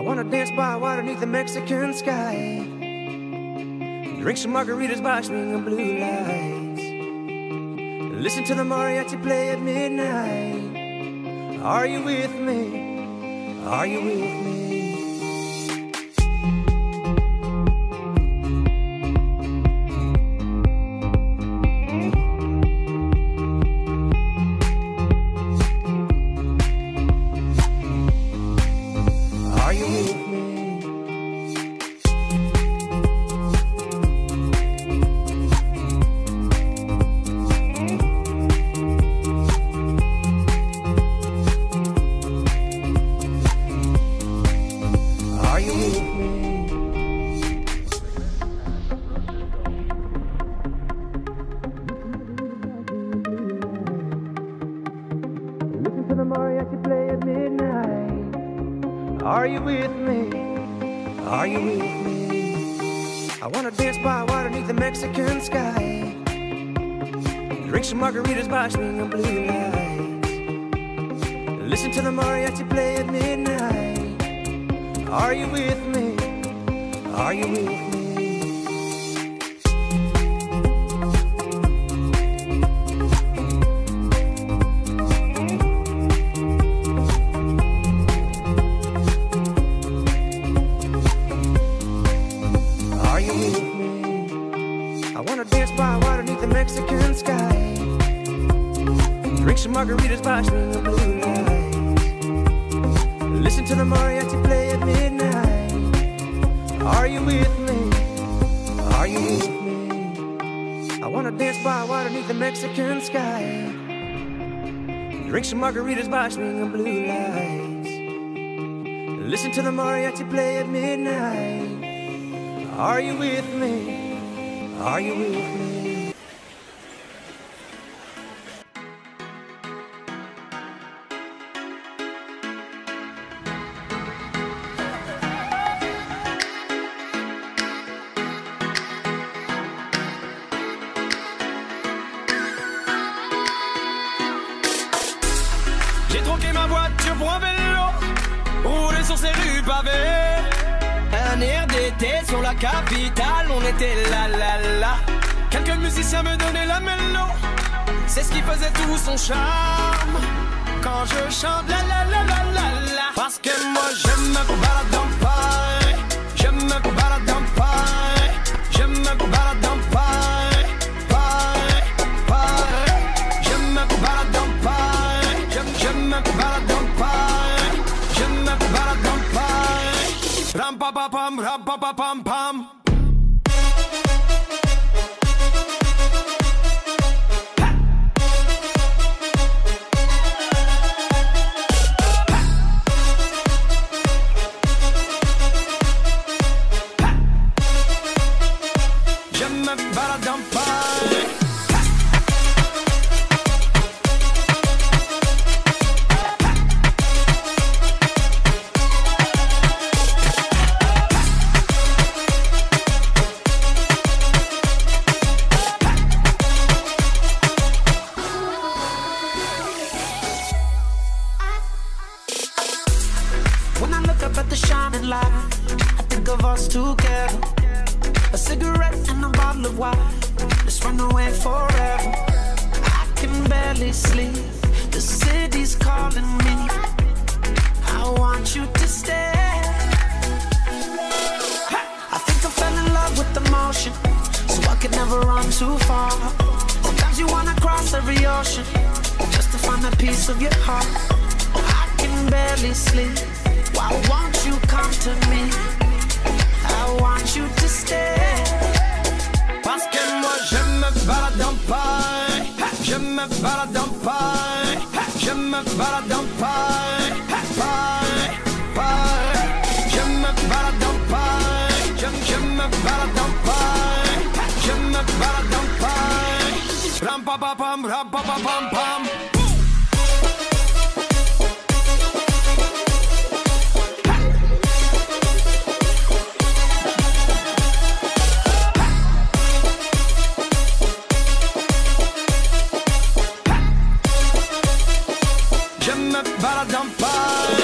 wanna dance by water beneath the Mexican sky, drink some margaritas by swinging blue lights, listen to the mariachi play at midnight. Are you with me? Are you with me? The mariachi play at midnight. Are you with me? Are you with me? I wanna dance by water beneath the Mexican sky, drink some margaritas by swinging blue lights, listen to the mariachi play at midnight. Are you with me? Are you with me? I wanna dance by water beneath the Mexican sky, drink some margaritas by swinging blue lights, listen to the mariachi play at midnight. Are you with me? Are you with me? I wanna dance by water beneath the Mexican sky, drink some margaritas by swinging blue lights, listen to the mariachi play at midnight. Are you with me? Are you with me? J'ai troqué ma voiture pour un vélo, roulé sur ces rues pavées. Un air d'été sur la capitale, on était là là là. Quelques musiciens me donnaient la mélo, c'est ce qui faisait tout son charme. Quand je chante la la la la la la, parce que moi je me balade dans Paris, je me balade dans Paris, je me balade dans Paris, Paris, Paris. Je me balade dans Paris, je me balade dans Paris, je me balade dans Paris. Ram pa pa pam, ram pa pa pam pam. Je me balade dans Paris. When I look up at the shining light, I think of us together. A cigarette and a bottle of wine, let's run away forever. I can barely sleep, the city's calling me. I want you to stay. I think I fell in love with the motion, so I could never run too far. Sometimes you wanna cross every ocean, just to find a piece of your heart. I can barely sleep, why won't you come to me? I want you to stay. Parce que moi je me balade dans Paris, je me balade dans Paris, je me balade dans Paris, Paris, Paris. Je me balade dans Paris, je me balade dans Paris, je me balade dans Paris. Ram pa pa pam, ram pa pa pam pam. Je me balade dans Paris.